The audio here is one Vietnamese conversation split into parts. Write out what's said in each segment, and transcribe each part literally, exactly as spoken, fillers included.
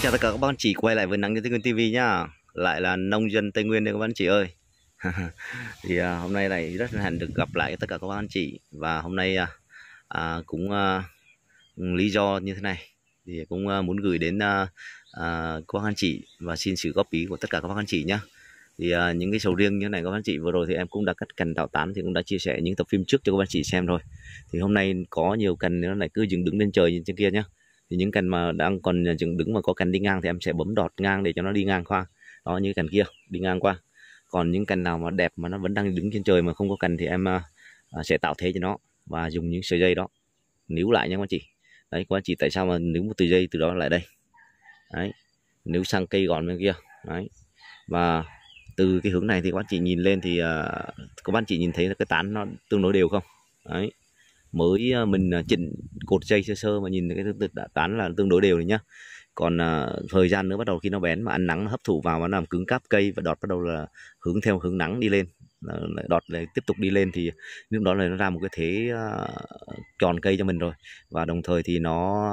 Chào tất cả các bác anh chị quay lại với Nắng Nhân Tây Nguyên ti vi nhá. Lại là nông dân Tây Nguyên đây các bác anh chị ơi. Thì à, hôm nay này rất hân hạnh được gặp lại tất cả các bác anh chị. Và hôm nay à, à, cũng à, lý do như thế này thì cũng à, muốn gửi đến à, à, các bác anh chị và xin sự góp ý của tất cả các bác anh chị nhá. Thì à, những cái sầu riêng như thế này các bác anh chị, vừa rồi thì em cũng đã cắt cành tạo tán thì cũng đã chia sẻ những tập phim trước cho các bác anh chị xem rồi. Thì hôm nay có nhiều cành nó lại cứ dựng đứng lên trời như trên kia nhá. Thì những cành mà đang còn dựng đứng mà có cành đi ngang thì em sẽ bấm đọt ngang để cho nó đi ngang qua. Đó, như cành kia đi ngang qua. Còn những cành nào mà đẹp mà nó vẫn đang đứng trên trời mà không có cành thì em à, sẽ tạo thế cho nó và dùng những sợi dây đó níu lại nha các anh chị. Đấy, các anh chị tại sao mà níu một từ dây từ đó lại đây. Đấy, níu sang cây gọn bên kia. Đấy. Và từ cái hướng này thì các anh chị nhìn lên thì uh, các anh chị nhìn thấy là cái tán nó tương đối đều không? Đấy. Mới uh, mình uh, chỉnh cột dây sơ sơ mà nhìn thấy cái tán là tương đối đều này nhá. Còn uh, thời gian nữa bắt đầu khi nó bén mà ăn nắng nó hấp thụ vào và làm cứng cáp cây và đọt bắt đầu là hướng theo hướng nắng đi lên, đọt lại tiếp tục đi lên thì lúc đó là nó ra một cái thế uh, tròn cây cho mình rồi. Và đồng thời thì nó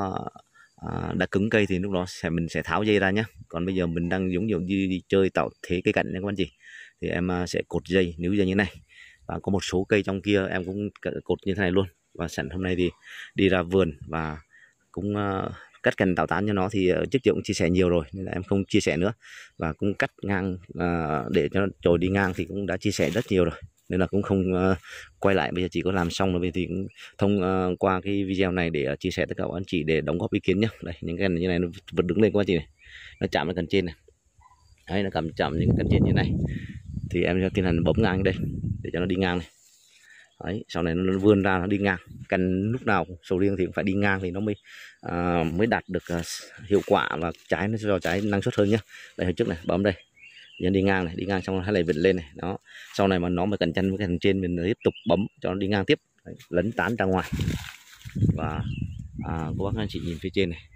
uh, đã cứng cây thì lúc đó sẽ mình sẽ tháo dây ra nhé. Còn bây giờ mình đang giống như đi, đi chơi tạo thế cây cạnh nha các anh chị, thì em uh, sẽ cột dây níu dây như này. Và có một số cây trong kia em cũng cột như thế này luôn. Và sẵn hôm nay thì đi ra vườn và cũng uh, cắt cành tạo tán cho nó thì uh, trước giờ cũng chia sẻ nhiều rồi nên là em không chia sẻ nữa. Và cũng cắt ngang uh, để cho nó trồi đi ngang thì cũng đã chia sẻ rất nhiều rồi nên là cũng không uh, quay lại. Bây giờ chỉ có làm xong rồi thì cũng thông uh, qua cái video này để uh, chia sẻ tất cả các anh chị để đóng góp ý kiến nhé. Đây, những cái như này nó vẫn đứng lên các anh chị này, nó chạm vào cần trên này. Đấy, nó cầm chạm những cần trên như này thì em sẽ tiến hành bấm ngang đây để cho nó đi ngang này. Đấy, sau này nó vươn ra nó đi ngang. Cành lúc nào sầu riêng thì cũng phải đi ngang thì nó mới à, mới đạt được à, hiệu quả và trái nó cho trái năng suất hơn nhá. Đây, hồi trước này bấm đây, nhân đi ngang này, đi ngang xong hay lại vịt lên này. Đó, sau này mà nó mà cành chân với cành trên mình tiếp tục bấm cho nó đi ngang tiếp. Đấy, lấn tán ra ngoài. Và à, các bác anh chị nhìn phía trên này.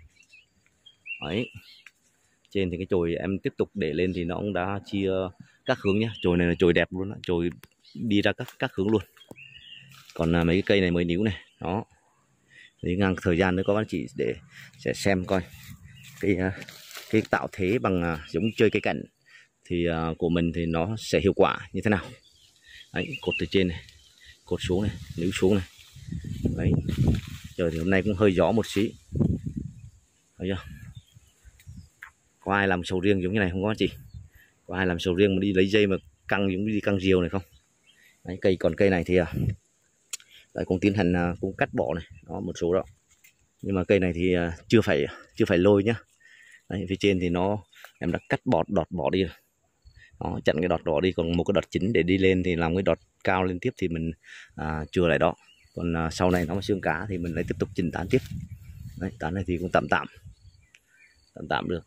Đấy, trên thì cái chồi em tiếp tục để lên thì nó cũng đã chia các hướng nhá. Chồi này là chồi đẹp luôn đó, chồi đi ra các các hướng luôn. Còn à, mấy cái cây này mới níu này. Đó, đi ngang thời gian nữa có anh chị để sẽ xem coi cái cái tạo thế bằng à, giống chơi cây cảnh thì à, của mình thì nó sẽ hiệu quả như thế nào. Đấy, cột từ trên này, cột xuống này, níu xuống này. Đấy, trời thì hôm nay cũng hơi gió một xí, thấy chưa? Có ai làm sầu riêng giống như này không có anh chị? Có ai làm sầu riêng mà đi lấy dây mà căng giống như đi căng diều này không? Đấy, cây còn cây này thì à, đấy, cũng tiến hành à, cũng cắt bỏ này, đó một số đó. Nhưng mà cây này thì à, chưa phải chưa phải lôi nhá. Đấy, phía trên thì nó em đã cắt bọt đọt bỏ đi rồi. Đó, chặn cái đọt bỏ đi, còn một cái đọt chính để đi lên thì làm cái đọt cao lên tiếp thì mình à, chừa lại đó. Còn à, sau này nó mà xương cá thì mình lại tiếp tục chỉnh tán tiếp. Đấy, tán này thì cũng tạm tạm tạm tạm được.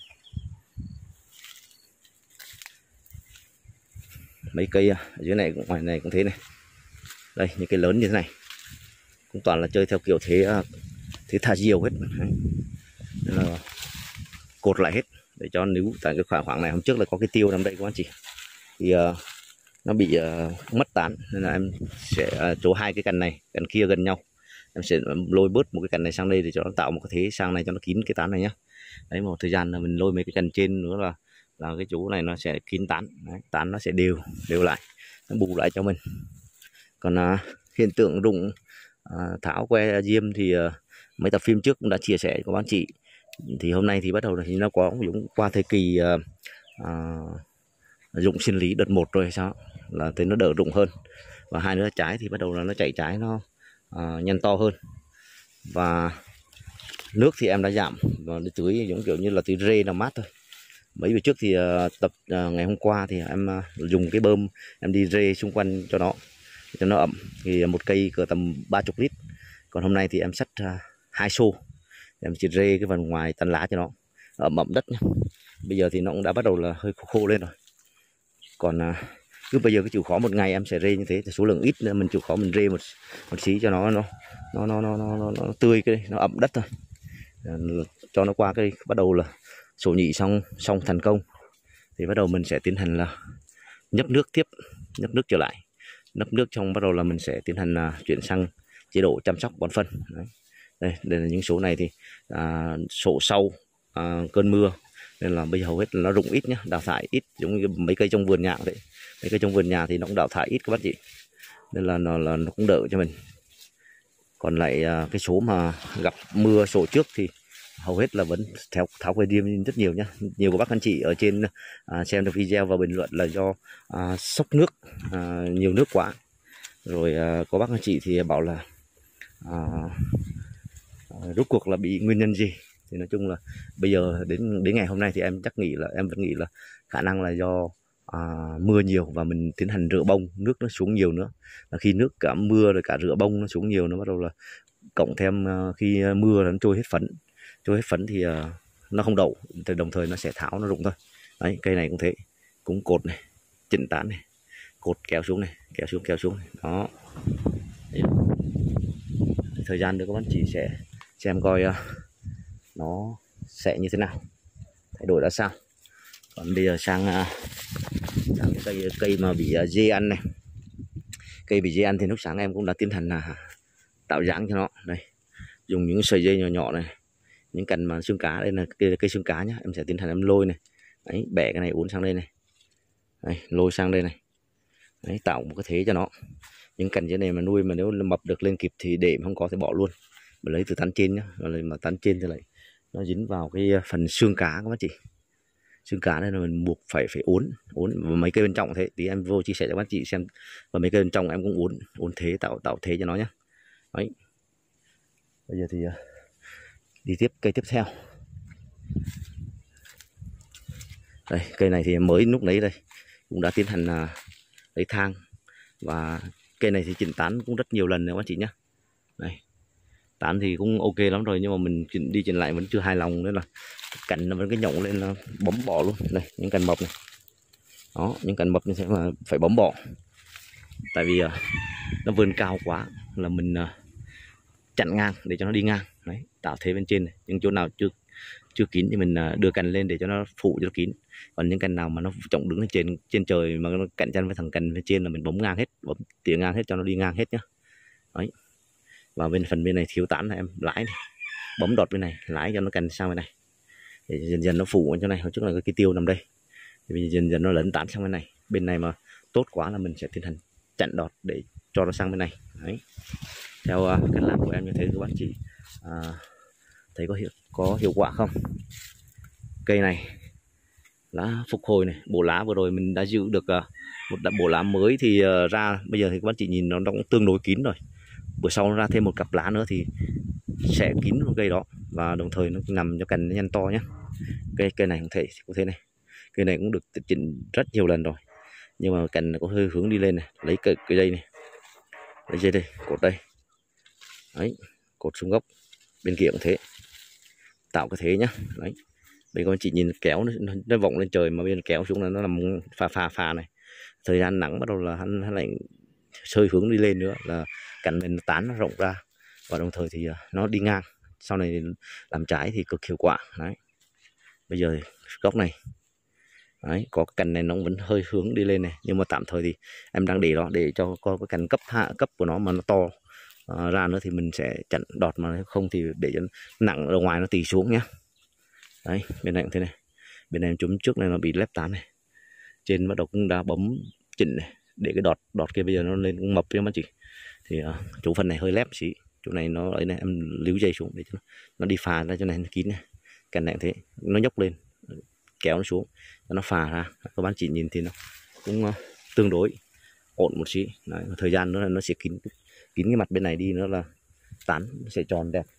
Mấy cây ở dưới này cũng ngoài này cũng thế này. Đây, những cây lớn như thế này cũng toàn là chơi theo kiểu thế thế thả diều hết. Nên là cột lại hết để cho níu. Tại cái khoảng khoảng này hôm trước là có cái tiêu nằm đây các anh chị, thì uh, nó bị uh, mất tán nên là em sẽ uh, chỗ hai cái cành này cành kia gần nhau, em sẽ lôi bớt một cái cành này sang đây để cho nó tạo một cái thế sang này cho nó kín cái tán này nhá. Đấy, một thời gian là mình lôi mấy cái cành trên nữa là là cái chỗ này nó sẽ kín tán. Đấy, tán nó sẽ đều đều lại, nó bù lại cho mình. Còn à, hiện tượng rụng à, tháo que diêm thì à, mấy tập phim trước cũng đã chia sẻ của anh chị. Thì hôm nay thì bắt đầu thì nó có cũng qua thời kỳ à, à, rụng sinh lý đợt một rồi hay sao là thấy nó đỡ rụng hơn. Và hai nữa trái thì bắt đầu là nó chạy trái nó à, nhanh to hơn. Và nước thì em đã giảm và tưới giống kiểu như là tưới rê làm mát thôi. Mấy bữa trước thì uh, tập uh, ngày hôm qua thì em uh, dùng cái bơm em đi rê xung quanh cho nó cho nó ẩm, thì một cây cỡ tầm ba mươi lít. Còn hôm nay thì em xách uh, hai xô em chỉ rê cái phần ngoài tán lá cho nó ẩm ẩm đất nhá. Bây giờ thì nó cũng đã bắt đầu là hơi khô, khô lên rồi. Còn uh, cứ bây giờ cái chịu khó một ngày em sẽ rê như thế thì số lượng ít nữa mình chịu khó mình rê một một xí cho nó nó nó nó nó nó, nó, nó tươi cái nó ẩm đất thôi. Uh, cho nó qua cái bắt đầu là sổ nhị xong xong thành công thì bắt đầu mình sẽ tiến hành là nhấp nước tiếp, nhấp nước trở lại, nhấp nước trong bắt đầu là mình sẽ tiến hành là chuyển sang chế độ chăm sóc bón phân. Đấy. Đây, đây là những số này thì à, sổ sau à, cơn mưa, nên là bây giờ hầu hết là nó rụng ít nhá, đào thải ít, giống như mấy cây trong vườn nhà vậy. Mấy cây trong vườn nhà thì nó cũng đào thải ít các bác chị, nên là nó là nó cũng đỡ cho mình. Còn lại à, cái số mà gặp mưa sổ trước thì hầu hết là vẫn theo tháo cây diêm rất nhiều nhá. Nhiều của bác anh chị ở trên à, xem được video và bình luận là do à, sốc nước, à, nhiều nước quá. Rồi à, có bác anh chị thì bảo là à, à, rốt cuộc là bị nguyên nhân gì. Thì nói chung là bây giờ đến đến ngày hôm nay thì em chắc nghĩ là em vẫn nghĩ là khả năng là do à, mưa nhiều và mình tiến hành rửa bông, nước nó xuống nhiều nữa. Là khi nước cả mưa rồi cả rửa bông nó xuống nhiều, nó bắt đầu là cộng thêm uh, khi mưa nó trôi hết phấn, trôi hết phấn thì uh, nó không đậu, thì đồng thời nó sẽ tháo, nó rụng thôi. Đấy, cây này cũng thế, cũng cột này, chỉnh tán này, cột kéo xuống này, kéo xuống kéo xuống này. Đó. Đấy. Thời gian nữa các bạn chị sẽ xem coi uh, nó sẽ như thế nào, thay đổi ra sao. Còn bây giờ sang uh, sang cái cây cây mà bị uh, dê ăn này, cây bị dê ăn thì lúc sáng em cũng đã tiến hành là uh, tạo dáng cho nó. Đây, dùng những sợi dây nhỏ nhỏ này, những cành mà xương cá, đây là cây, cây xương cá nhá, em sẽ tiến hành em lôi này. Đấy, bẻ cái này uốn sang đây này. Đây, lôi sang đây này. Đấy, tạo một cái thế cho nó. Những cành dưới này mà nuôi mà nếu mập được lên kịp thì để mà không có thì bỏ luôn. Mà lấy từ tán trên nhá, rồi mà tán trên thì lại nó dính vào cái phần xương cá các bác chị. Xương cá đây là mình buộc phải phải uốn, uốn và mấy cây bên trong thế. Tí em vô chia sẻ cho các bác chị xem. Và mấy cây bên trong em cũng uốn, uốn thế, tạo tạo thế cho nó nhá. Đấy. Bây giờ thì đi tiếp cây tiếp theo. Đây, cây này thì mới lúc đấy đây cũng đã tiến hành là lấy thang, và cây này thì chỉnh tán cũng rất nhiều lần nữa các chị nhé. Đây, tán thì cũng ok lắm rồi, nhưng mà mình chỉnh đi chỉnh lại vẫn chưa hài lòng, nên là cành nó vẫn cái nhộng lên nó bấm bỏ luôn. Đây, những cành mập này, đó, những cành mập như thế mà phải bấm bỏ, tại vì uh, nó vươn cao quá là mình uh, chặn ngang để cho nó đi ngang. Đấy, tạo thế bên trên này, những chỗ nào chưa chưa kín thì mình đưa cành lên để cho nó phủ cho nó kín. Còn những cành nào mà nó trọng đứng lên trên trên trời mà nó cạnh tranh với thằng cành bên trên là mình bấm ngang hết, bấm tỉa ngang hết cho nó đi ngang hết nhá. Đấy. Và bên phần bên này thiếu tán là em lái này, bấm đọt bên này, lái cho nó cành sang bên này để dần dần nó phủ ở chỗ này. Hồi trước là cái tiêu nằm đây, thì dần dần nó lấn tán sang bên này. Bên này mà tốt quá là mình sẽ tiến hành chặn đọt để cho nó sang bên này. Đấy. Theo uh, cách làm của em như thế các bạn chị uh, thấy có hiệu có hiệu quả không? Cây này lá phục hồi này, bộ lá vừa rồi mình đã giữ được uh, một bộ lá mới thì uh, ra bây giờ thì các bạn chị nhìn nó, nó cũng tương đối kín rồi. Bữa sau nó ra thêm một cặp lá nữa thì sẽ kín cây đó, và đồng thời nó nằm cho cành nó nhăn to nhé. Cây cây này cũng thể cũng thế này, cây này cũng được chỉnh rất nhiều lần rồi, nhưng mà cành có hơi hướng đi lên này. Lấy cái, cái dây này, lấy dây đây, cột đây. Đấy, cột xuống gốc. Bên kia cũng thế, tạo cái thế nhá. Đấy, bây giờ chị nhìn kéo nó, nó vọng lên trời, mà bên kéo xuống là nó làm pha pha pha này. Thời gian nắng bắt đầu là hắn, hắn lại sơi hướng đi lên nữa, là cành mình tán nó rộng ra, và đồng thời thì nó đi ngang. Sau này làm trái thì cực hiệu quả. Đấy, bây giờ góc này, đấy, có cành này nó vẫn hơi hướng đi lên này, nhưng mà tạm thời thì em đang để đó để cho có cái cành cấp hạ cấp của nó mà nó to à, ra nữa thì mình sẽ chặn đọt, mà không thì để cho nặng ở ngoài nó tì xuống nhé. Đấy, bên này cũng thế này, bên này chúng trước này nó bị lép tán này, trên bắt đầu cũng đã bấm chỉnh này để cái đọt đọt kia bây giờ nó lên cũng mập cho mắt chị. Thì uh, chỗ phần này hơi lép xí, chỗ này nó ấy này, em líu dây xuống để cho nó, nó đi phà ra chỗ này nó kín này. Cành này cũng thế, nó nhốc lên kéo nó xuống cho nó phà ra. Các bạn chỉ nhìn thì nó cũng uh, tương đối ổn một xí. Đấy, thời gian nữa là nó sẽ kín kín cái mặt bên này đi nữa là tán nó sẽ tròn đẹp.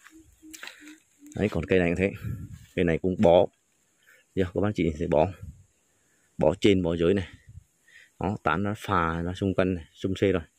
Đấy, còn cây này cũng thế, cây này cũng bó. Giờ các bạn chỉ sẽ bó bó trên bó dưới này, nó tán nó phà nó xung quanh này, xung xê rồi.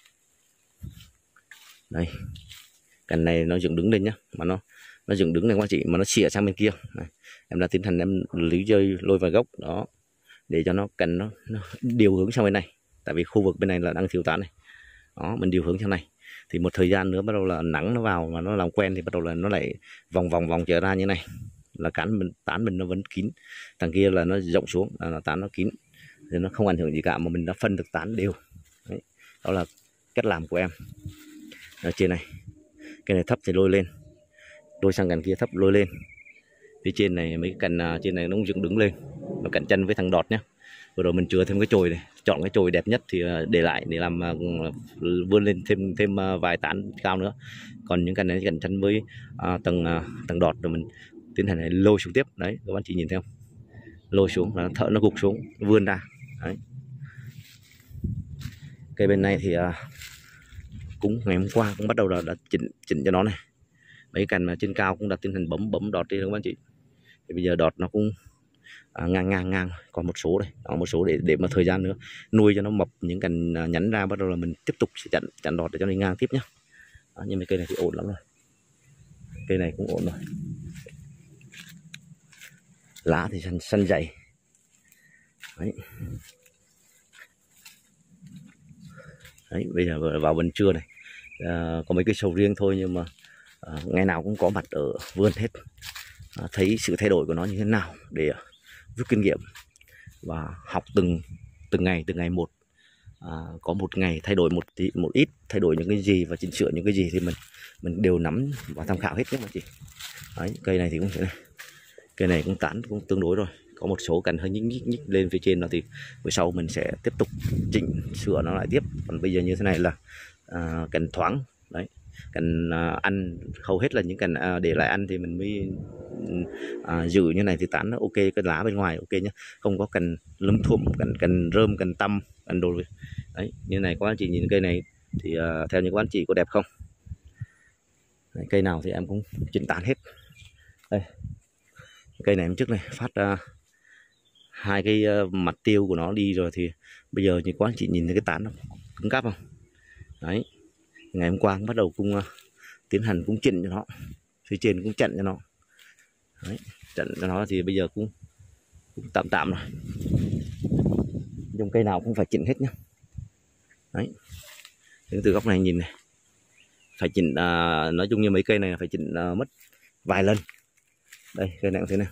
Đây, cành này nó dựng đứng lên nhá, mà nó nó dựng đứng này các bạn chị, mà nó xỉa sang bên kia này. Em đã tiến hành em líu dây lôi vào gốc đó để cho nó cành nó, nó điều hướng sang bên này, tại vì khu vực bên này là đang thiếu tán này. Đó, mình điều hướng sang này thì một thời gian nữa bắt đầu là nắng nó vào mà nó làm quen thì bắt đầu là nó lại vòng vòng vòng trở ra như này, là cán mình tán mình nó vẫn kín. Thằng kia là nó rộng xuống là nó tán nó kín, thì nó không ảnh hưởng gì cả, mà mình đã phân được tán đều. Đấy, đó là cách làm của em. Ở trên này, cái này thấp thì lôi lên, lôi sang cành kia thấp lôi lên, Phía trên này mấy cái cành à, trên này nó cũng dựng đứng lên, nó cạnh chân với thằng đọt nhá. Vừa rồi mình chừa thêm cái chồi này, chọn cái chồi đẹp nhất thì à, để lại để làm à, vươn lên thêm thêm à, vài tán cao nữa. Còn những cành này cạnh chân với à, tầng à, tầng đọt rồi mình tiến hành này lôi xuống tiếp. Đấy các bạn chỉ nhìn thấy không, lôi xuống là thợ nó gục xuống nó vươn ra. Đấy. Cây bên này thì à, cũng ngày hôm qua cũng bắt đầu là đã chỉnh chỉnh cho nó này, mấy cành mà trên cao cũng đã tiến hành bấm bấm đọt đi các bạn chị. Thì bây giờ đọt nó cũng à, ngang ngang ngang, còn một số đây, đó, một số để để mà thời gian nữa nuôi cho nó mập những cành à, nhánh ra, bắt đầu là mình tiếp tục sẽ chặn chặn đọt để cho nó ngang tiếp nhá. Đó, nhưng mà cây này thì ổn lắm rồi, cây này cũng ổn rồi, lá thì xanh xanh dày. Đấy. Đấy, bây giờ vào buổi trưa này à, có mấy cây sầu riêng thôi nhưng mà à, ngày nào cũng có mặt ở vườn hết, à, thấy sự thay đổi của nó như thế nào để rút kinh nghiệm và học từng từng ngày từng ngày một. À, có một ngày thay đổi một tí, một ít, thay đổi những cái gì và chỉnh sửa những cái gì thì mình mình đều nắm và tham khảo hết nhé mà chị. Đấy, cây này thì cũng thế này, cây này cũng tán cũng tương đối rồi, có một số cành hơi nhích nhích nhích lên phía trên đó thì buổi sau mình sẽ tiếp tục chỉnh sửa nó lại tiếp. Còn bây giờ như thế này là à, cành thoáng đấy, cành à, ăn hầu hết là những cành à, để lại ăn thì mình mới à, giữ như này thì tán nó ok, cái lá bên ngoài ok nhé, không có cành lấm thuộm, cành cành rơm, cành tăm, cành đồ đấy. Như này các anh chị nhìn cây này thì à, theo những các anh chị có đẹp không? Đấy, cây nào thì em cũng chỉnh tán hết. Đây, cây này em trước này phát uh, hai cái uh, mặt tiêu của nó đi rồi thì bây giờ như các anh chị nhìn thấy cái tán nó cứng cáp không? Đấy, ngày hôm qua cũng bắt đầu cũng uh, tiến hành cũng chỉnh cho nó, phía trên cũng chặn cho nó. Đấy, chặn cho nó thì bây giờ cũng, cũng tạm tạm rồi, dùng cây nào cũng phải chỉnh hết nhá. Đấy, đến từ góc này nhìn này, phải chỉnh uh, nói chung như mấy cây này phải chỉnh uh, mất vài lần. Đây cây này cũng thế này,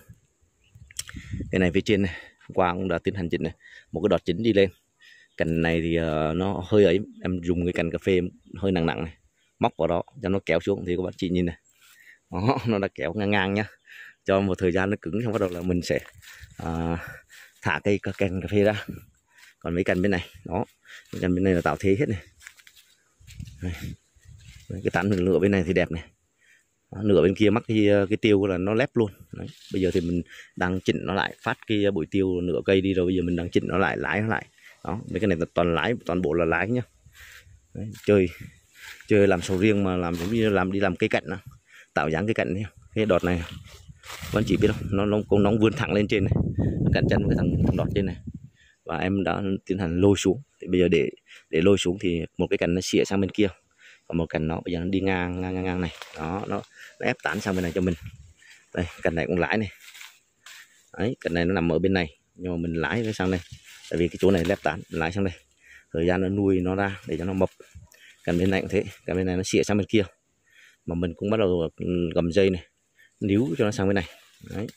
cây này phía trên này hôm qua cũng đã tiến hành chỉnh này, một cái đọt chính đi lên. Cành này thì uh, nó hơi ấy, em dùng cái cành cà phê hơi nặng nặng này, móc vào đó cho nó kéo xuống thì các bạn chị nhìn này, đó, nó đã kéo ngang ngang nhá, cho một thời gian nó cứng xong bắt đầu là mình sẽ uh, thả cây cành cà phê ra. Còn mấy cành bên này đó, mấy cành bên này là tạo thế hết này. Đây. Cái tán lửa bên này thì đẹp này, đó, nửa bên kia mắc cái, cái tiêu là nó lép luôn. Đấy. Bây giờ thì mình đang chỉnh nó lại, phát cái bụi tiêu nửa cây đi rồi bây giờ mình đang chỉnh nó lại, lái nó lại. Đó, mấy cái này là toàn lái, toàn bộ là lái nhá. Đấy, chơi chơi làm sầu riêng mà làm giống như làm đi làm cây cạnh đó, tạo dáng cây cạnh này. Cái đọt này các anh chị biết không, nó nó cũng nóng vươn thẳng lên trên này, cạnh chân với thằng, thằng đọt trên này, và em đã tiến hành lôi xuống. Thì bây giờ để để lôi xuống thì một cái cành nó xỉa sang bên kia, còn một cành nó bây giờ nó đi ngang ngang ngang này, đó nó, nó ép tán sang bên này cho mình. Đây cành này cũng lái này, đấy cành này nó nằm ở bên này nhưng mà mình lái nó sang đây, tại vì cái chỗ này lép tán, lái sang đây, thời gian nó nuôi nó ra để cho nó mập. Cành bên này cũng thế, cành bên này nó xỉa sang bên kia mà mình cũng bắt đầu gầm dây này, níu cho nó sang bên này. Đấy,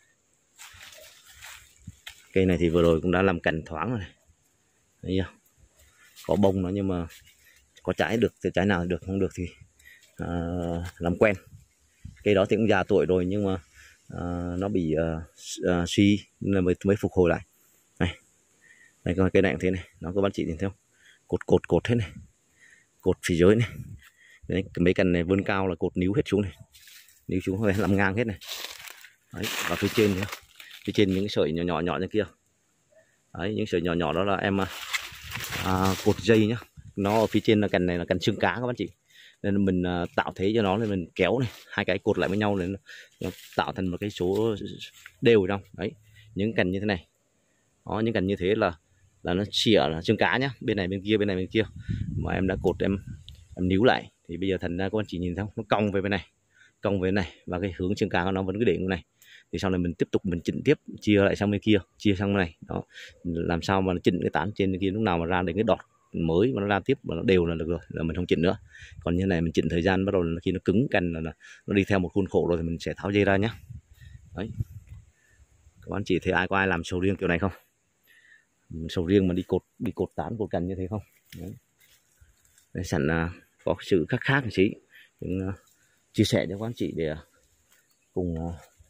cây này thì vừa rồi cũng đã làm cành thoáng rồi này, thấy chưa? Có bông nó nhưng mà có trái được thì trái nào được, không được thì à, làm quen. Cây đó thì cũng già tuổi rồi nhưng mà à, nó bị à, à, suy nên mới mới phục hồi lại. Này, đây coi cây này cũng thế này, nó có bạn chị nhìn thấy không? Cột cột cột hết này, cột phía dưới này. Đấy, mấy cành này vươn cao là cột níu hết xuống này, níu xuống rồi làm ngang hết này. Đấy, và phía trên nữa, phía trên những cái sợi nhỏ nhỏ nhỏ như kia. Đấy, những sợi nhỏ nhỏ đó là em à, cột dây nhá. Nó ở phía trên là cành này là cành xương cá các bạn chị, nên mình uh, tạo thế cho nó, nên mình kéo này hai cái cột lại với nhau nên nó tạo thành một cái số đều trong đấy. Những cành như thế này đó, những cành như thế là là nó xỉa là xương cá nhá, bên này bên kia bên này bên kia mà em đã cột em em níu lại thì bây giờ thành ra các bạn chị nhìn thấy không, nó cong về bên này, cong về bên này và cái hướng xương cá của nó vẫn cứ để như này. Thì sau này mình tiếp tục mình chỉnh tiếp, chia lại sang bên kia, chia sang bên này đó, làm sao mà nó chỉnh cái tán trên kia, lúc nào mà ra đến cái đọt mới mà nó ra tiếp mà nó đều là được rồi, là mình không chỉnh nữa. Còn như này mình chỉnh thời gian bắt đầu là khi nó cứng cành là nó đi theo một khuôn khổ rồi thì mình sẽ tháo dây ra nhé. Đấy, các bạn chỉ thấy ai có ai làm sầu riêng kiểu này không? Sầu riêng mà đi cột đi cột tán cột cành như thế không? Đấy. Đấy, sẵn uh, có sự khác khác một xí, uh, chia sẻ cho các anh chị để uh, cùng uh,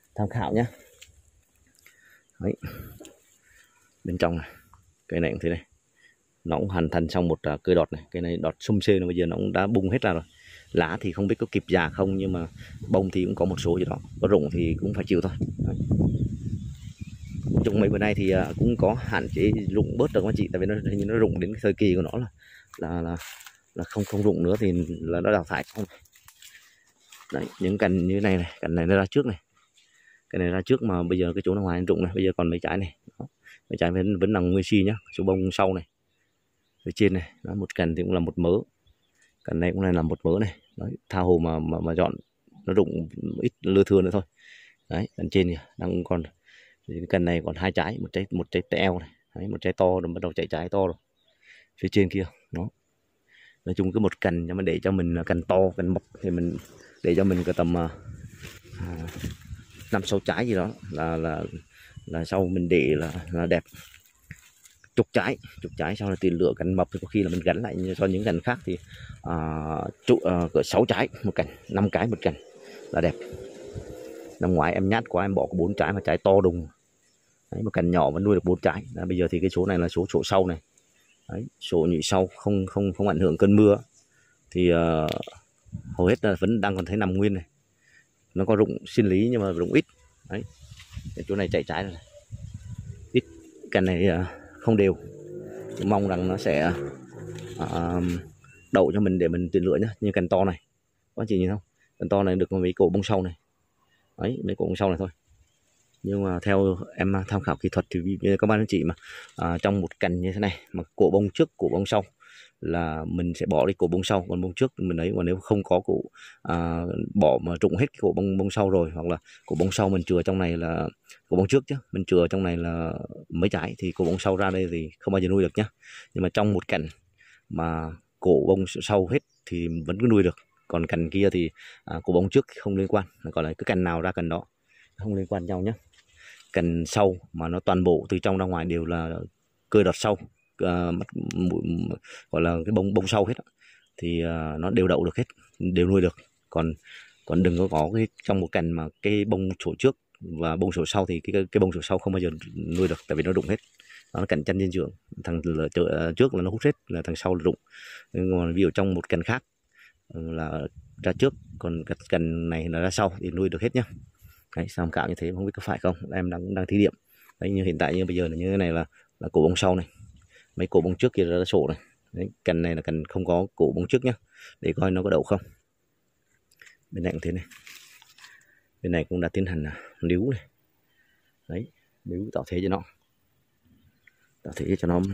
tham khảo nhé. Đấy. Bên trong này cây này cũng thế này, nó cũng hoàn thành xong một uh, cây đọt này, cây này đọt sum xê, nó bây giờ nó cũng đã bung hết ra rồi. Lá thì không biết có kịp già không, nhưng mà bông thì cũng có một số gì đó, có rụng thì cũng phải chịu thôi. Đấy. Trùng mấy bữa nay thì uh, cũng có hạn chế rụng bớt được các chị, tại vì nó hình như nó rụng đến cái thời kỳ của nó là là là, là không không rụng nữa thì là nó đào thải không. Đấy, những cành như này này, cành này nó ra trước này, cái này ra trước mà bây giờ cái chỗ nó ngoài rụng này, bây giờ còn mấy trái này. Đó. Mấy trái vẫn vẫn là nguyên si nhá, số bông sau này, phía trên này, đó, một cành thì cũng là một mớ, cành này cũng này là một mớ này. Đấy, tha hồ mà mà mà dọn, nó rụng ít lưa thưa nữa thôi. Đấy, cành trên này đang còn, cành này còn hai trái, một trái một trái teo này. Đấy, một trái to rồi bắt đầu chạy trái to rồi. Phía trên kia nó, nói chung cứ một cành, nhưng mà để cho mình cành to cành mập thì mình để cho mình có tầm à, năm sáu trái gì đó là là là sau mình để là, là đẹp. Chục trái chục trái sau là tiền lựa cành mập thì có khi là mình gắn lại, cho những cành khác thì à, trụ à, cỡ sáu trái một cành, năm cái một cành là đẹp. Năm ngoái em nhát quá em bỏ có bốn trái mà trái to đùng. Đấy, một cành nhỏ vẫn nuôi được bốn trái. Đấy, bây giờ thì cái số này là số chỗ sau này. Đấy, số nhụy sau không không không ảnh hưởng cơn mưa thì uh, hầu hết là vẫn đang còn thấy nằm nguyên này. Nó có rụng sinh lý nhưng mà rụng ít. Đấy, cái chỗ này chạy trái rồi này. Ít cành này uh, không đều. Tôi mong rằng nó sẽ uh, đậu cho mình để mình tuyển lựa nhé. Như cành to này, có chị nhìn không? Cành to này được mấy cổ bông sau này. Đấy, mấy cổ bông sau này thôi. Nhưng mà theo em tham khảo kỹ thuật thì các bạn anh chị mà à, trong một cành như thế này mà cổ bông trước cổ bông sau là mình sẽ bỏ đi cổ bông sau, còn bông trước mình ấy. Còn nếu không có cổ à, bỏ mà rụng hết cái cổ bông bông sau rồi, hoặc là cổ bông sau mình chừa trong này là cổ bông trước chứ, mình chừa trong này là mấy trái thì cổ bông sau ra đây thì không bao giờ nuôi được nhá. Nhưng mà trong một cành mà cổ bông sau hết thì vẫn cứ nuôi được, còn cành kia thì à, cổ bông trước không liên quan, còn lại cứ cành nào ra cành đó, không liên quan nhau nhé. Cành sau mà nó toàn bộ từ trong ra ngoài đều là cơi đọt sau, uh, gọi là cái bông bông sau hết thì uh, nó đều đậu được hết, đều nuôi được. Còn còn đừng có có cái trong một cành mà cái bông sổ trước và bông sổ sau thì cái cái bông sổ sau không bao giờ nuôi được, tại vì nó rụng hết. Nó là cành chân dinh dưỡng, thằng trước là nó hút hết, là thằng sau là rụng. Nhưng mà ví dụ trong một cành khác là ra trước, còn cành này là ra sau thì nuôi được hết nhá. Đấy, tham khảo như thế không biết có phải không, em đang đang thí điểm. Đấy, như hiện tại như bây giờ là như thế này là là cổ bông sau này, mấy cổ bông trước kia là sổ này. Đấy, cành này là cành không có cổ bông trước nhá, để coi nó có đậu không. Bên này cũng thế này, bên này cũng đã tiến hành níu này. Đấy, níu tạo thế cho nó, tạo thế cho nó.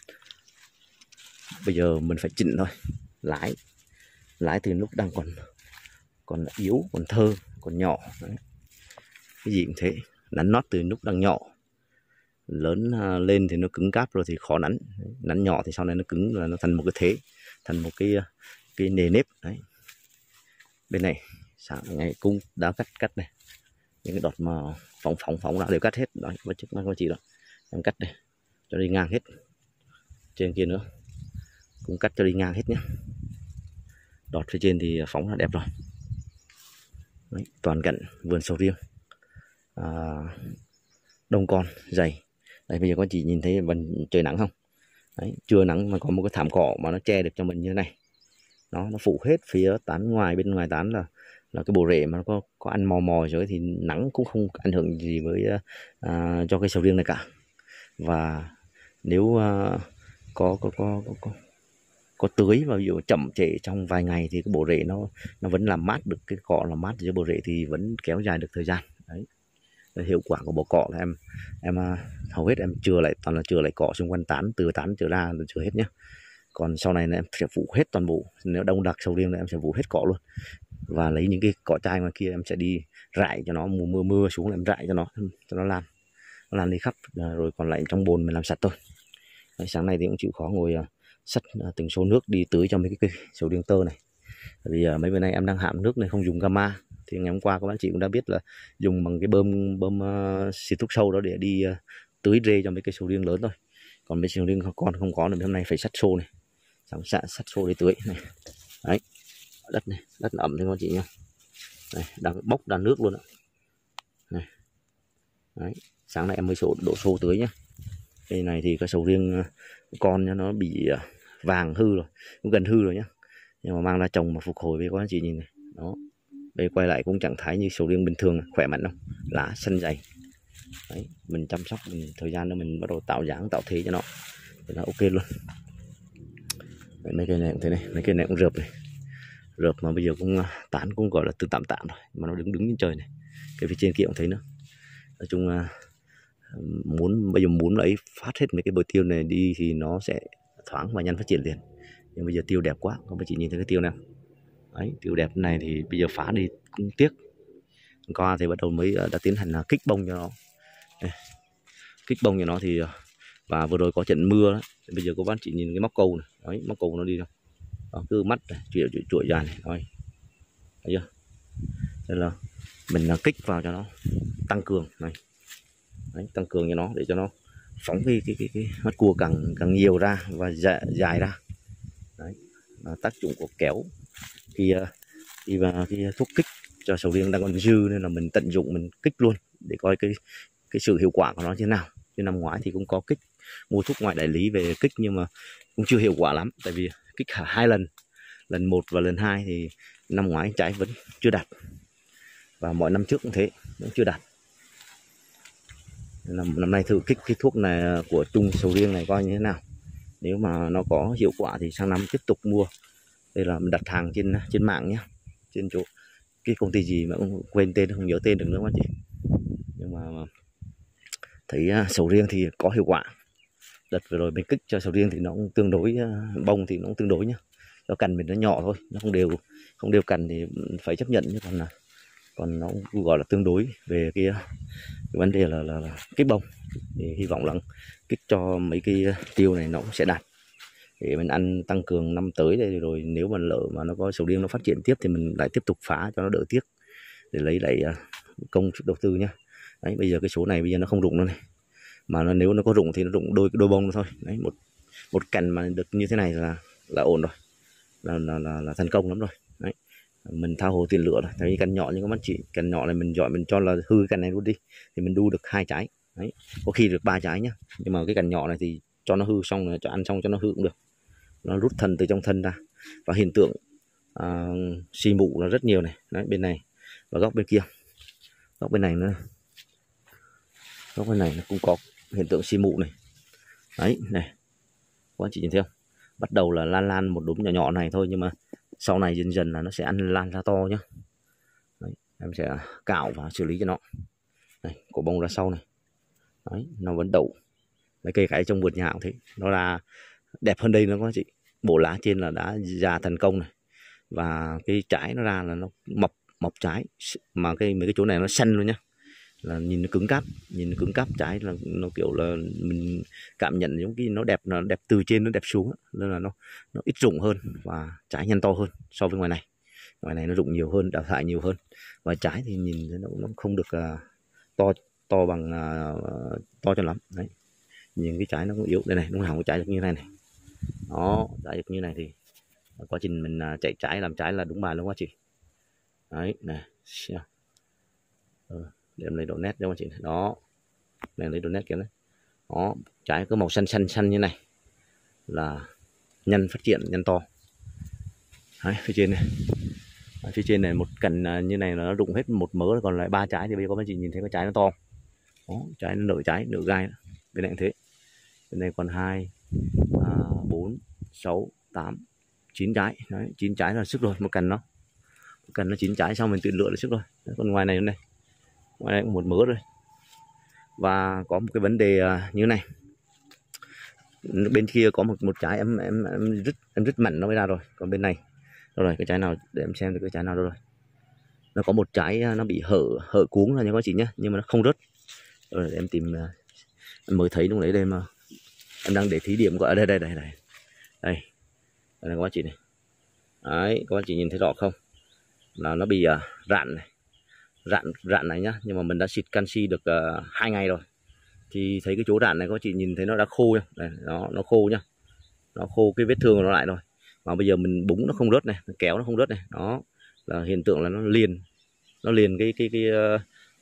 Bây giờ mình phải chỉnh thôi, lái lái từ lúc đang còn còn yếu, còn thơ, còn nhỏ. Đấy, cái gì cũng thế, nắn nót từ lúc đang nhỏ, lớn lên thì nó cứng cáp rồi thì khó nắn. Nắn nhỏ thì sau này nó cứng là nó thành một cái thế, thành một cái cái nề nếp. Đấy, bên này sáng ngày cũng đã cắt cắt này, những cái đọt mà phóng phóng phóng ra đều cắt hết. Đó, với chức năng của chị đó, em cắt đây cho đi ngang hết. Trên kia nữa cũng cắt cho đi ngang hết nhé. Đọt phía trên thì phóng là đẹp rồi. Đấy, toàn cảnh vườn sầu riêng à, đông con dày. Đây, bây giờ các chị nhìn thấy vẫn trời nắng không? Đấy, chưa nắng mà có một cái thảm cỏ mà nó che được cho mình như thế này. Nó nó phủ hết phía tán ngoài, bên ngoài tán là là cái bộ rễ mà nó có có ăn mò mò rồi thì nắng cũng không ảnh hưởng gì với à, cho cây sầu riêng này cả. Và nếu à, có, có có có có có tưới và ví dụ chậm trễ trong vài ngày thì cái bộ rễ nó nó vẫn làm mát được, cái cỏ làm mát cho bộ rễ thì vẫn kéo dài được thời gian. Đấy, là hiệu quả của bộ cọ là em em hầu hết em chừa lại, toàn là chừa lại cỏ xung quanh tán, từ tán chừa ra chừa hết nhé. Còn sau này là em sẽ phủ hết toàn bộ, nếu đông đặc sầu riêng là em sẽ phủ hết cỏ luôn, và lấy những cái cỏ chai ngoài kia em sẽ đi rải cho nó, mùa mưa mưa xuống là em rải cho nó cho nó lan nó lan đi khắp, rồi còn lại trong bồn mình làm sạch thôi. Đấy, sáng nay thì cũng chịu khó ngồi uh, xách uh, từng số nước đi tưới cho mấy cái cây sầu riêng tơ này. Vì uh, mấy bữa nay em đang hãm nước này không dùng gamma, thì ngày hôm qua các bạn chị cũng đã biết là dùng bằng cái bơm bơm uh, xịt thuốc sâu đó để đi uh, tưới rê cho mấy cây sầu riêng lớn thôi. Còn mấy sầu riêng con không có, nên hôm nay phải xách xô này, sẵn sàng xách xô để tưới này. Đấy, đất này đất ẩm thì các chị nha, này đang bốc ra nước luôn đó. này. Đấy. Sáng nay em mới sổ đổ xô tưới nhá. Cây này thì cái sầu riêng con nó bị vàng hư rồi, cũng gần hư rồi nhá, nhưng mà mang ra trồng mà phục hồi với các anh chị nhìn này. Đó, đây quay lại cũng trạng thái như sầu riêng bình thường, khỏe mạnh không, lá xanh dày. Đấy, mình chăm sóc mình thời gian nữa mình bắt đầu tạo dáng tạo thế cho nó thì nó ok luôn. Đấy, mấy cây này cũng thế này, mấy cây này cũng rợp này, rợp mà bây giờ cũng tán cũng gọi là từ tạm tạm rồi, mà nó đứng đứng trên trời này, cái phía trên kia cũng thấy nữa. Nói chung là muốn bây giờ muốn lấy phát hết mấy cái bờ tiêu này đi thì nó sẽ thoáng và nhanh phát triển liền, nhưng bây giờ tiêu đẹp quá, không phải chị nhìn thấy cái tiêu nào. Đấy, tiêu đẹp này thì bây giờ phá đi cũng tiếc. Qua thì bắt đầu mới đã tiến hành là kích bông cho nó. Đây, kích bông cho nó thì và vừa rồi có trận mưa đó, bây giờ các bác chị nhìn cái móc câu này, đấy, móc câu nó đi đâu, đó, cứ mắt này, chuỗi chuỗi, chuỗi dài này, thôi, thấy chưa? Đây là mình là kích vào cho nó tăng cường này. Đấy, tăng cường cho nó để cho nó phóng cái cái cái, cái mắt cua càng càng nhiều ra và dài, dài ra. Đấy, là tác dụng của kéo khi khi và cái thuốc kích cho sầu riêng đang còn dư, nên là mình tận dụng mình kích luôn để coi cái cái sự hiệu quả của nó như thế nào. Chứ năm ngoái thì cũng có kích, mua thuốc ngoại đại lý về kích nhưng mà cũng chưa hiệu quả lắm, tại vì kích cả hai lần, lần một và lần hai thì năm ngoái trái vẫn chưa đạt, và mọi năm trước cũng thế, vẫn chưa đạt. Năm, năm nay thử kích cái thuốc này của Trung sầu riêng này coi như thế nào, nếu mà nó có hiệu quả thì sang năm tiếp tục mua. Đây là mình đặt hàng trên trên mạng nhé, trên chỗ cái công ty gì mà cũng quên tên, không nhớ tên được nữa các chị. Nhưng mà thấy sầu riêng thì có hiệu quả. Đợt vừa rồi mình kích cho sầu riêng thì nó cũng tương đối, bông thì nó cũng tương đối nhá, nó cành mình nó nhỏ thôi, nó không đều không đều cành thì phải chấp nhận, chứ còn là còn nó cũng gọi là tương đối về cái, cái vấn đề là, là, là kích bông. Thì hy vọng là kích cho mấy cái tiêu này nó cũng sẽ đạt để mình ăn tăng cường năm tới đây, rồi nếu mà lỡ mà nó có sầu riêng nó phát triển tiếp thì mình lại tiếp tục phá cho nó đỡ tiếc để lấy lại công sức đầu tư nhá. Đấy, bây giờ cái số này bây giờ nó không rụng nữa này, mà nó, nếu nó có rụng thì nó rụng đôi đôi bông thôi. Đấy, một một cành mà được như thế này là là ổn rồi, là là là, là thành công lắm rồi. Đấy, mình tha hồ tiền lửa rồi. Thấy cành nhỏ như các bác chị, cành nhỏ này mình giỏi mình cho là hư cái cành này luôn đi thì mình đu được hai trái. Đấy, có khi được ba trái nhá, nhưng mà cái cành nhỏ này thì cho nó hư xong rồi cho ăn xong cho nó hư cũng được, nó rút thân từ trong thân ra. Và hiện tượng à, xì mụ là rất nhiều này. Đấy, bên này và góc bên kia, góc bên này nữa, góc bên này nó cũng có hiện tượng xì mụ này. Đấy này, các anh chị nhìn thấy không, bắt đầu là lan lan một đốm nhỏ nhỏ này thôi, nhưng mà sau này dần dần là nó sẽ ăn lan ra to nhá. Đấy, em sẽ cạo và xử lý cho nó. Này, cổ bông ra sau này. Đấy, nó vẫn đậu. Mấy cây cái trong vườn nhà cũng thế, nó là đẹp hơn đây nữa các anh chị. Bộ lá trên là đã ra thành công này, và cái trái nó ra là nó mọc mọc trái, mà cái mấy cái chỗ này nó xanh luôn nhá, là nhìn nó cứng cáp, nhìn nó cứng cáp trái là nó kiểu là mình cảm nhận giống cái nó đẹp, nó đẹp từ trên nó đẹp xuống, nên là nó nó ít rụng hơn và trái nhanh to hơn so với ngoài này. Ngoài này nó rụng nhiều hơn, đào thải nhiều hơn, và trái thì nhìn nó nó không được uh, to to bằng uh, to cho lắm. Đấy, nhìn cái trái nó cũng yếu. Đây này, nó không có trái được như này này, đó, trái được như này thì quá trình mình uh, chạy trái làm trái là đúng bài luôn quá chị. Đấy này, ừ, để em lấy độ nét cho anh chị. Đó, này lấy độ nét kia đấy. Đó, trái có màu xanh xanh xanh như này là nhanh phát triển, nhanh to. Đấy, phía trên này, ở phía trên này một cành như này là nó rụng hết một mớ, còn lại ba trái thì bây giờ các anh chị nhìn thấy cái trái nó to. Đó, trái nó nở trái nở gai. Bên này cũng thế, bên này còn hai, bốn, sáu, tám, chín trái. Đấy, chín trái là sức rồi, một cành nó, một cành nó chín trái xong mình tự lựa là sức rồi. Đấy, còn ngoài này này, ngoài đây cũng một mớ rồi. Và có một cái vấn đề như này, bên kia có một một trái em em em rứt em rứt mảnh nó mới ra rồi. Còn bên này đâu rồi, cái trái nào để em xem được cái trái nào đâu rồi. Nó có một trái nó bị hở hở cuống ra nha các chị nhé, nhưng mà nó không rớt. Rồi để em tìm, em mới thấy lúc đấy đây mà em đang để thí điểm gọi ở đây đây đây đây đây đây là các chị này. Đấy, các chị nhìn thấy rõ không, là nó bị uh, rạn này, rạn rạn này nhá, nhưng mà mình đã xịt canxi được uh, hai ngày rồi thì thấy cái chỗ rạn này các chị nhìn thấy nó đã khô nhá. Đây, nó nó khô nhá, nó khô cái vết thương của nó lại rồi. Mà bây giờ mình búng nó không rớt này, kéo nó không rớt này, đó là hiện tượng là nó liền, nó liền cái cái cái uh,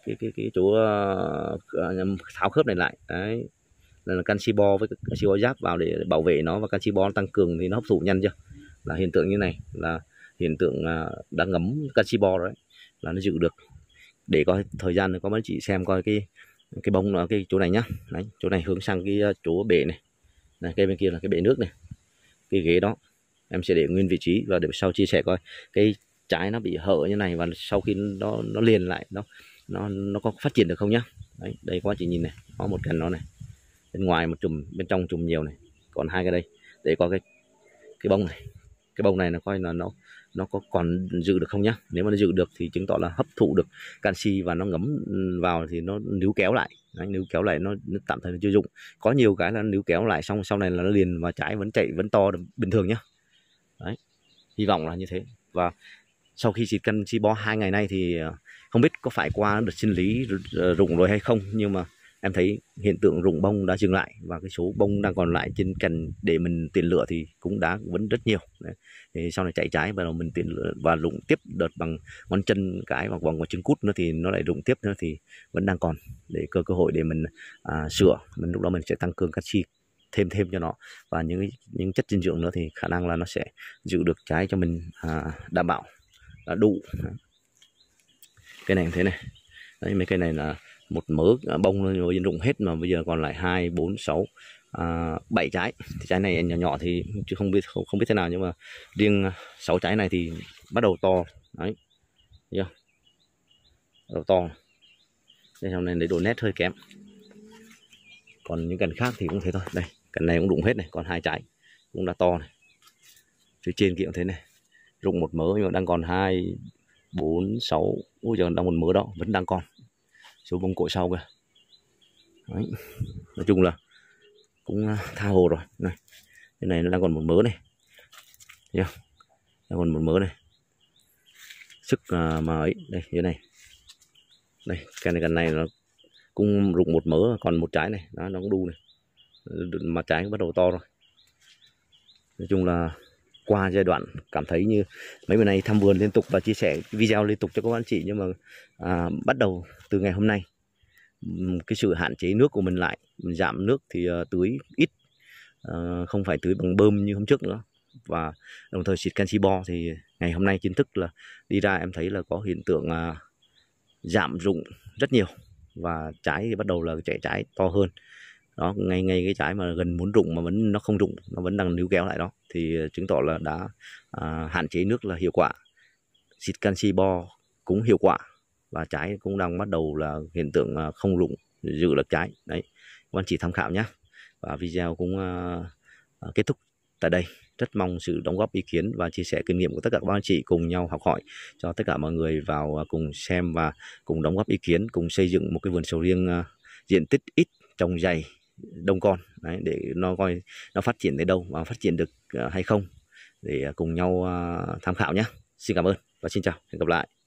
cái cái cái chỗ uh, tháo khớp này lại đấy, là canxi bo với canxi bo giáp vào để bảo vệ nó, và canxi bo nó tăng cường thì nó hấp thụ nhanh chưa, là hiện tượng như này là hiện tượng uh, đã ngấm canxi bo rồi đấy, là nó giữ được. Để coi thời gian có mấy chị xem coi cái cái bông ở cái chỗ này nhá, đấy, chỗ này hướng sang cái chỗ bể này, này cái bên kia là cái bể nước này, cái ghế đó em sẽ để nguyên vị trí, và để sau chia sẻ coi cái trái nó bị hở như này, và sau khi nó nó liền lại nó nó nó có phát triển được không nhá. Đấy, đây các bạn chị nhìn này, có một cành nó này, bên ngoài một chùm, bên trong chùm nhiều này, còn hai cái đây, để có cái cái bông này, cái bông này nó coi là nó nó có còn giữ được không nhá. Nếu mà nó giữ được thì chứng tỏ là hấp thụ được canxi và nó ngấm vào thì nó níu kéo lại. Đấy, níu kéo lại nó, nó tạm thời nó chưa dụng. Có nhiều cái là níu kéo lại xong sau này là nó liền và trái vẫn chạy vẫn to bình thường nhá. Đấy, hy vọng là như thế. Và sau khi xịt canxi bo hai ngày nay thì không biết có phải qua đợt sinh lý rụng rồi hay không, nhưng mà em thấy hiện tượng rụng bông đã dừng lại, và cái số bông đang còn lại trên cành để mình tiền lửa thì cũng đã vẫn rất nhiều. Đấy. Thì sau này chạy trái và mình tiền lửa và rụng tiếp đợt bằng ngón chân cái hoặc bằng ngón chân cút nữa thì nó lại rụng tiếp nữa, thì vẫn đang còn để cơ cơ hội để mình à, sửa. Mình lúc đó mình sẽ tăng cường canxi thêm thêm cho nó, và những những chất dinh dưỡng nữa thì khả năng là nó sẽ giữ được trái cho mình à, đảm bảo là đủ. Cái này thế này, đấy, mấy cây này là một mớ bông nó rụng hết, mà bây giờ còn lại hai bốn sáu bảy trái. Thì trái này nhỏ nhỏ thì chứ không biết không, không biết thế nào, nhưng mà riêng sáu trái này thì bắt đầu to. Đấy, thấy chưa? Bắt đầu to. Đây hôm nay lấy độ nét hơi kém, còn những cành khác thì cũng thế thôi. Đây cành này cũng rụng hết này, còn hai trái cũng đã to này, phía trên kia cũng thế này, rụng một mớ nhưng mà đang còn hai bốn sáu, ôi giờ đang một mớ đó vẫn đang còn số bông cội sau kìa. Đấy. Nói chung là cũng tha hồ rồi. Này, cái này nó đang còn một mớ này, thấy không? Đang còn một mớ này, sức à, mà ấy đây như này, đây cái này gần này nó cũng rụng một mớ, còn một trái này đó, nó cũng đu này, mà trái bắt đầu to rồi. Nói chung là qua giai đoạn cảm thấy như mấy bữa nay thăm vườn liên tục và chia sẻ video liên tục cho các anh chị, nhưng mà à, bắt đầu từ ngày hôm nay cái sự hạn chế nước của mình lại, mình giảm nước thì uh, tưới ít, uh, không phải tưới bằng bơm như hôm trước nữa, và đồng thời xịt canxi bo. Thì ngày hôm nay chính thức là đi ra em thấy là có hiện tượng uh, giảm rụng rất nhiều, và trái thì bắt đầu là chạy trái to hơn đó. Ngay ngay cái trái mà gần muốn rụng mà vẫn nó không rụng, nó vẫn đang níu kéo lại đó, thì chứng tỏ là đã à, hạn chế nước là hiệu quả. Xịt canxi bo cũng hiệu quả, và trái cũng đang bắt đầu là hiện tượng à, không rụng, giữ được trái. Đấy, các bạn chỉ tham khảo nhé. Và video cũng à, à, kết thúc tại đây. Rất mong sự đóng góp ý kiến và chia sẻ kinh nghiệm của tất cả các anh chị, cùng nhau học hỏi cho tất cả mọi người vào cùng xem và cùng đóng góp ý kiến, cùng xây dựng một cái vườn sầu riêng uh, diện tích ít, trồng dày, đông con. Đấy, để nó coi nó phát triển tới đâu và phát triển được uh, hay không, để uh, cùng nhau uh, tham khảo nhé. Xin cảm ơn và xin chào, hẹn gặp lại.